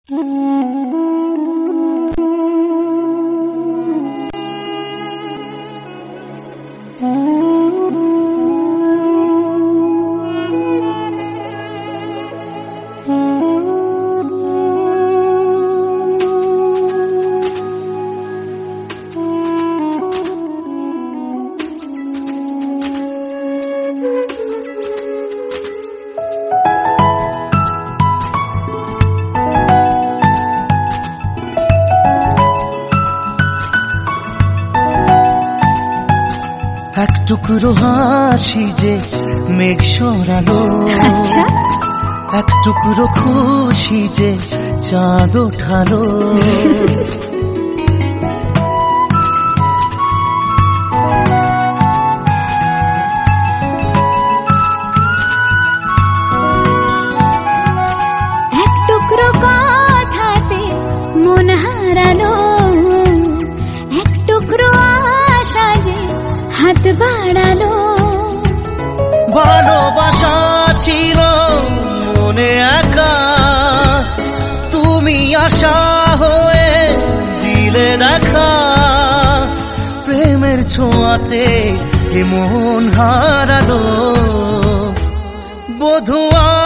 এক টুকরো হাসি যে মেঘ সরালো, এক টুকরো খুশি যে চাঁদ ওঠালো। এক টুকরো কথাতে মন হারালো, এক টুকরো আশা যে হাত বাড়ালো। ভালোবাসা ছিল মনে একা, তুমি আশা হয়ে দিলে দেখা। প্রেমের ছোঁয়াতে মন হারালো, বধুয়া